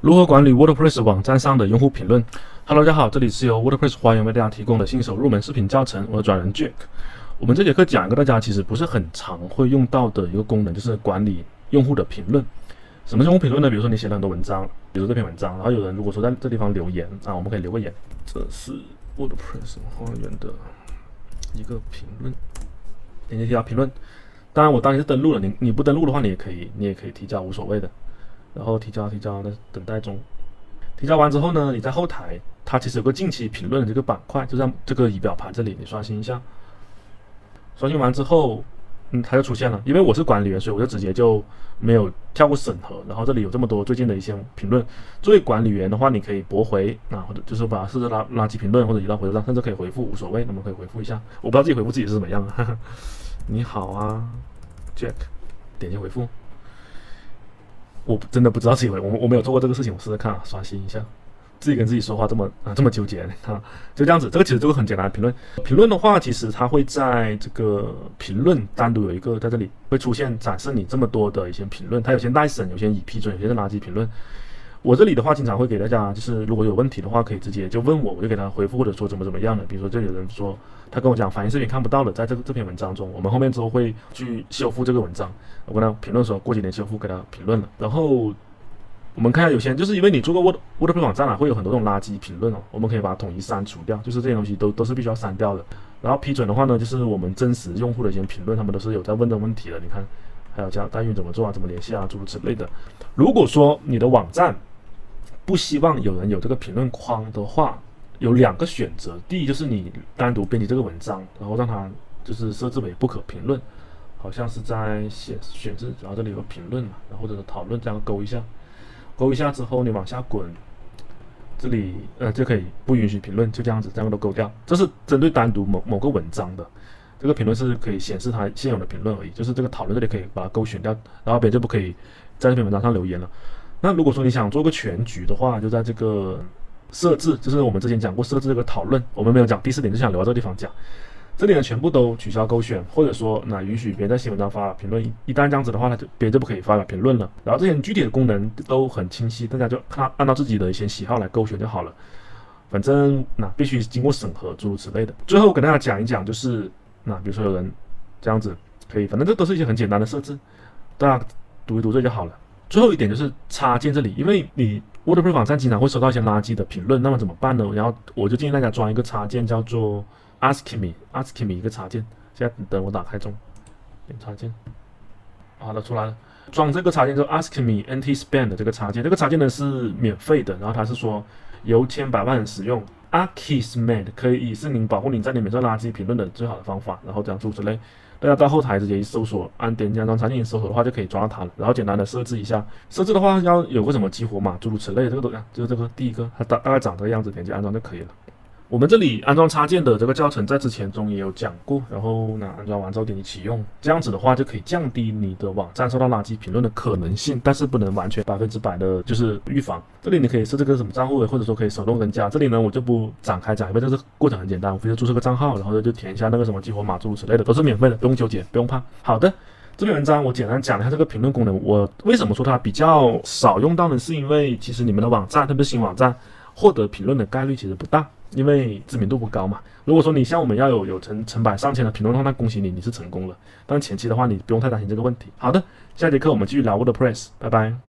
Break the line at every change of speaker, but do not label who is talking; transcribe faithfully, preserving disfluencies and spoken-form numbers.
如何管理 WordPress 网站上的用户评论 ？Hello， 大家好，这里是由 WordPress 花园为大家提供的新手入门视频教程，我的转人 Jack。我们这节课讲一个大家其实不是很常会用到的一个功能，就是管理用户的评论。什么是用户评论呢？比如说你写了很多文章，比如说这篇文章，然后有人如果说在这地方留言啊，我们可以留个言。这是 WordPress 花园的一个评论，点击提交评论。当然，我当你是登录了，你你不登录的话，你也可以，你也可以提交，无所谓的。然后提交提交，在等待中。提交完之后呢，你在后台，它其实有个近期评论的这个板块，就在这个仪表盘这里，你刷新一下。刷新完之后，嗯，它就出现了。因为我是管理员，所以我就直接就没有跳过审核。然后这里有这么多最近的一些评论。作为管理员的话，你可以驳回啊，或者就是把设置垃垃圾评论或者移到回收站，甚至可以回复，无所谓。那么可以回复一下。我不知道自己回复自己是怎么样啊。呵呵你好啊 ，Jack， 点击回复。我真的不知道自己回，我我没有做过这个事情，我试试看啊，刷新一下，自己跟自己说话这么啊这么纠结啊，就这样子，这个其实这个很简单的评论，评论的话，其实它会在这个评论单独有一个在这里会出现展示你这么多的一些评论，它有些待审，有些已批准，有些是垃圾评论。我这里的话，经常会给大家，就是如果有问题的话，可以直接就问我，我就给他回复，或者说怎么怎么样的。比如说，这里有人说他跟我讲反应视频看不到了，在这个这篇文章中，我们后面之后会去修复这个文章。我跟他评论说过几天修复，给他评论了。然后我们看一下，有些人就是因为你做过 Word WordPress 网站啊，会有很多这种垃圾评论哦，我们可以把它统一删除掉，就是这些东西都都是必须要删掉的。然后批准的话呢，就是我们真实用户的一些评论，他们都是有在问这个问题的。你看，还有讲代运怎么做啊，怎么联系啊，诸如此类的。如果说你的网站不希望有人有这个评论框的话，有两个选择。第一就是你单独编辑这个文章，然后让它就是设置为不可评论，好像是在显选字，然后这里有个评论嘛，然后或者是讨论，这样勾一下，勾一下之后你往下滚，这里呃就可以不允许评论，就这样子，这样都勾掉。这是针对单独某某个文章的，这个评论是可以显示它现有的评论而已，就是这个讨论这里可以把它勾选掉，然后别人就不可以在这篇文章上留言了。那如果说你想做个全局的话，就在这个设置，就是我们之前讲过设置这个讨论，我们没有讲第四点，就想留到这个地方讲。这里呢全部都取消勾选，或者说那允许别人在新文章发表评论。一旦这样子的话，那就别人就不可以发表评论了。然后这些具体的功能都很清晰，大家就看按照自己的一些喜好来勾选就好了。反正那必须经过审核，诸如此类的。最后跟大家讲一讲，就是那比如说有人这样子可以，反正这都是一些很简单的设置，大家读一读这就好了。最后一点就是插件这里，因为你 WordPress 网站经常会收到一些垃圾的评论，那么怎么办呢？然后我就建议大家装一个插件，叫做 Ask Me，Ask Me 一个插件。现在等我打开中，点插件，好的出来了。装这个插件叫 Ask Me Anti-Spam 的这个插件，这个插件呢是免费的，然后它是说由千百万人使用。Akismet 可以是您保护您在里面做垃圾评论的最好的方法，然后这样诸如此类。大家到后台直接一搜索，按点击安装插件搜索的话，就可以抓到它了。然后简单的设置一下，设置的话要有个什么激活码，诸如此类的，这个都就是这个第一个，它大大概长这个样子，点击安装就可以了。我们这里安装插件的这个教程在之前中也有讲过，然后呢安装完之后点击启用，这样子的话就可以降低你的网站受到垃圾评论的可能性，但是不能完全百分之百的就是预防。这里你可以设置个什么账户，或者说可以手动增加。这里呢我就不展开讲，因为这个过程很简单，无非是注册个账号，然后就填一下那个什么激活码诸如此类的，都是免费的，不用纠结，不用怕。好的。这篇文章我简单讲了一下这个评论功能，我为什么说它比较少用到呢？是因为其实你们的网站，特别是新网站，获得评论的概率其实不大，因为知名度不高嘛。如果说你像我们要有有成成百上千的评论的话，那恭喜你，你是成功了。但前期的话，你不用太担心这个问题。好的，下节课我们继续聊 WordPress， 拜拜。